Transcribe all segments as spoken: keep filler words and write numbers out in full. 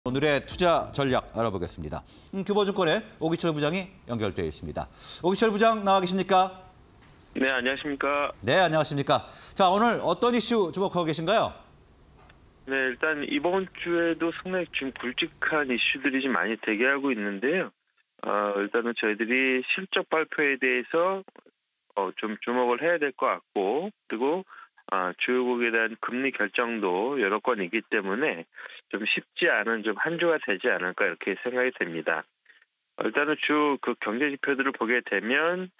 오늘의 투자 전략 알아보겠습니다. 음, 규보증권의 오기철 부장이 연결되어 있습니다. 오기철 부장 나와 계십니까? 네, 안녕하십니까. 네, 안녕하십니까. 자, 오늘 어떤 이슈 주목하고 계신가요? 네, 일단 이번 주에도 상당히 좀 굵직한 이슈들이 좀 많이 대기하고 있는데요. 어, 일단은 저희들이 실적 발표에 대해서 어, 좀 주목을 해야 될 것 같고, 그리고 어, 주요국에 대한 금리 결정도 여러 건 있기 때문에 좀 쉽지 않은 좀 한 주가 되지 않을까 이렇게 생각이 됩니다. 어, 일단은 주 그 경제 지표들을 보게 되면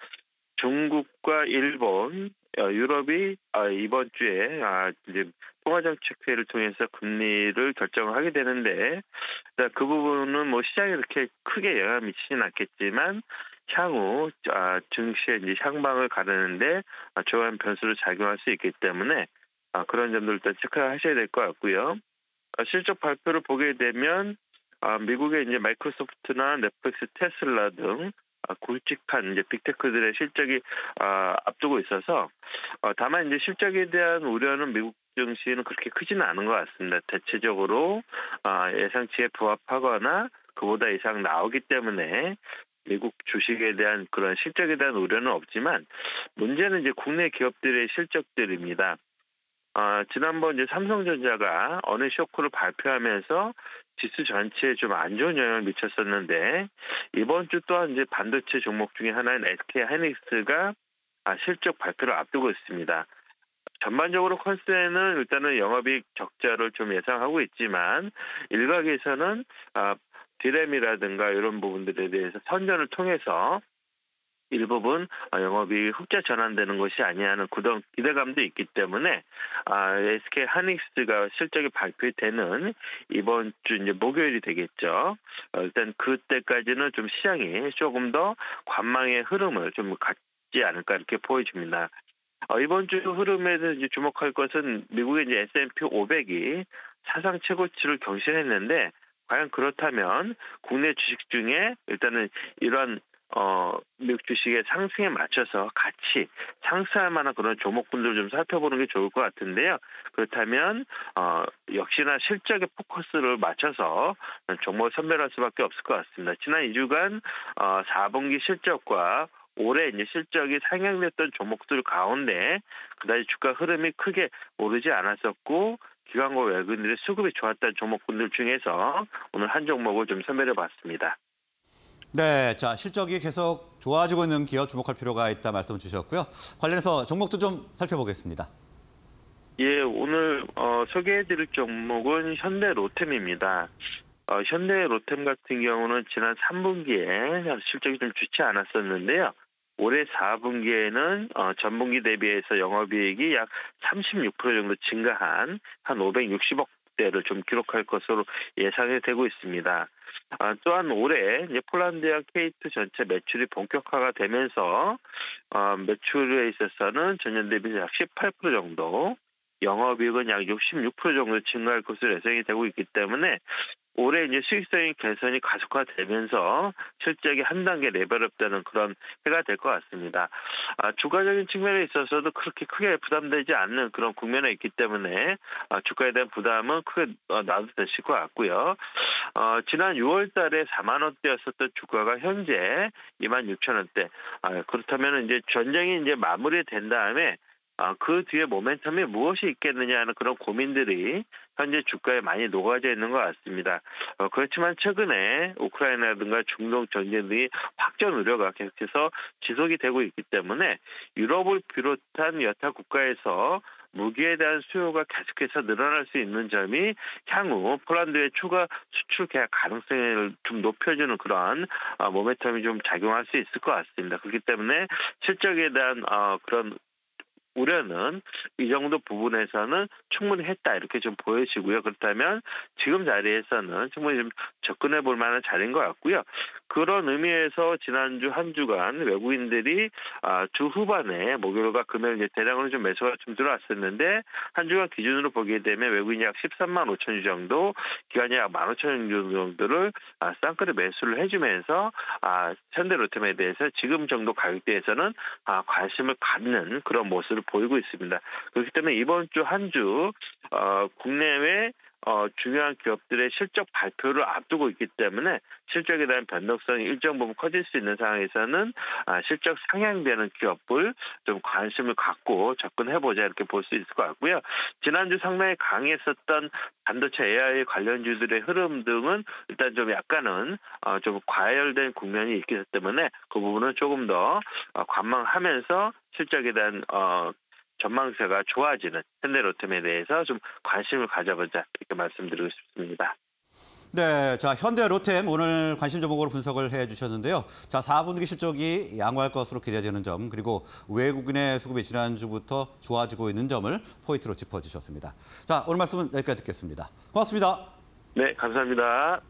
중국과 일본, 어, 유럽이 아, 이번 주에 아, 이제 통화정책회의를 통해서 금리를 결정을 하게 되는데, 그 부분은 뭐 시장에 이렇게 크게 영향을 미치지는 않겠지만 향후 아, 증시의 이제 향방을 가르는데 아, 좋은 변수로 작용할 수 있기 때문에 아, 그런 점들을 일단 체크하셔야 될 것 같고요. 아, 실적 발표를 보게 되면 아, 미국의 이제 마이크로소프트나 넷플릭스, 테슬라 등 아, 굵직한 이제 빅테크들의 실적이 아, 앞두고 있어서 어, 다만 이제 실적에 대한 우려는 미국 증시는 그렇게 크지는 않은 것 같습니다. 대체적으로 아, 예상치에 부합하거나 그보다 이상 나오기 때문에 미국 주식에 대한 그런 실적에 대한 우려는 없지만 문제는 이제 국내 기업들의 실적들입니다. 아, 지난번 이제 삼성전자가 어느 쇼크를 발표하면서 지수 전체에 좀 안 좋은 영향을 미쳤었는데, 이번 주 또한 이제 반도체 종목 중에 하나인 에스케이 하이닉스가 아, 실적 발표를 앞두고 있습니다. 전반적으로 컨센은 일단은 영업이익 적자를 좀 예상하고 있지만 일각에서는 아, 디램이라든가 이런 부분들에 대해서 선전을 통해서 일부분 영업이익 흑자 전환되는 것이 아니냐는 기대감도 있기 때문에 아, 에스케이 하이닉스가 실적이 발표되는 이번 주 이제 목요일이 되겠죠. 어, 일단 그때까지는 좀 시장이 조금 더 관망의 흐름을 좀 갖지 않을까 이렇게 보여집니다. 어, 이번 주 흐름에서 이제 주목할 것은 미국의 이제 에스 앤 피 오백이 사상 최고치를 경신했는데, 과연 그렇다면 국내 주식 중에 일단은 이러한 어, 미국 주식의 상승에 맞춰서 같이 상승할 만한 그런 종목군들을 좀 살펴보는 게 좋을 것 같은데요. 그렇다면 어, 역시나 실적에 포커스를 맞춰서 종목을 선별할 수밖에 없을 것 같습니다. 지난 이 주간 어, 사 분기 실적과 올해 이제 실적이 상향됐던 종목들 가운데 그다지 주가 흐름이 크게 오르지 않았었고 기관과 외국인들의 수급이 좋았던 종목군들 중에서 오늘 한 종목을 좀 선별해 봤습니다. 네, 자, 실적이 계속 좋아지고 있는 기업 주목할 필요가 있다 말씀 주셨고요. 관련해서 종목도 좀 살펴보겠습니다. 예, 오늘 어, 소개해드릴 종목은 현대로템입니다. 어, 현대로템 같은 경우는 지난 삼 분기에 실적이 좀 좋지 않았었는데요. 올해 사 분기에는 어, 전분기 대비해서 영업이익이 약 삼십육 퍼센트 정도 증가한 한 오백육십억 대를 좀 기록할 것으로 예상이 되고 있습니다. 아, 또한 올해 이제 폴란드와 케이 투 전체 매출이 본격화가 되면서 어, 매출에 있어서는 전년 대비 약 십팔 퍼센트 정도, 영업이익은 약 육십육 퍼센트 정도 증가할 것으로 예상이 되고 있기 때문에 올해 이제 수익성의 개선이 가속화되면서 실적이 한 단계 레벨업되는 그런 해가 될 것 같습니다. 아, 주가적인 측면에 있어서도 그렇게 크게 부담되지 않는 그런 국면에 있기 때문에 아, 주가에 대한 부담은 크게 어, 놔두실 것 같고요. 어, 지난 유월 달에 사만 원대였었던 주가가 현재 이만 육천 원대. 아, 그렇다면 이제 전쟁이 이제 마무리된 다음에 아, 그 뒤에 모멘텀이 무엇이 있겠느냐 하는 그런 고민들이 현재 주가에 많이 녹아져 있는 것 같습니다. 어, 그렇지만 최근에 우크라이나라든가 중동 전쟁 등이 확전 우려가 계속해서 지속이 되고 있기 때문에 유럽을 비롯한 여타 국가에서 무기에 대한 수요가 계속해서 늘어날 수 있는 점이 향후 폴란드의 추가 수출 계약 가능성을 좀 높여주는 그런 어, 모멘텀이 좀 작용할 수 있을 것 같습니다. 그렇기 때문에 실적에 대한 어, 그런 우려는 이 정도 부분에서는 충분히 했다 이렇게 좀 보여지고요. 그렇다면 지금 자리에서는 충분히 좀 접근해 볼 만한 자리인 것 같고요. 그런 의미에서 지난주 한 주간 외국인들이 주 후반에 목요일과 금요일 이제 대량으로 좀 매수가 좀 들어왔었는데, 한 주간 기준으로 보게 되면 외국인이 약 십삼만 오천 주 정도, 기관이 약 만 오천 주 정도를 쌍끌이 매수를 해주면서 현대로템에 대해서 지금 정도 가격대에서는 관심을 갖는 그런 모습을 보이고 있습니다. 그렇기 때문에 이번 주 한 주 어, 국내외 어, 중요한 기업들의 실적 발표를 앞두고 있기 때문에 실적에 대한 변동성이 일정 부분 커질 수 있는 상황에서는 아, 실적 상향되는 기업을 좀 관심을 갖고 접근해보자 이렇게 볼 수 있을 것 같고요. 지난주 상당히 강했었던 반도체 에이아이 관련주들의 흐름 등은 일단 좀 약간은 어, 좀 과열된 국면이 있기 때문에 그 부분은 조금 더 어, 관망하면서 실적에 대한 어, 전망세가 좋아지는 현대로템에 대해서 좀 관심을 가져보자 이렇게 말씀드리고 싶습니다. 네, 자 현대로템 오늘 관심 종목으로 분석을 해주셨는데요. 자 사 분기 실적이 양호할 것으로 기대되는 점 그리고 외국인의 수급이 지난주부터 좋아지고 있는 점을 포인트로 짚어주셨습니다. 자 오늘 말씀은 여기까지 듣겠습니다. 고맙습니다. 네, 감사합니다.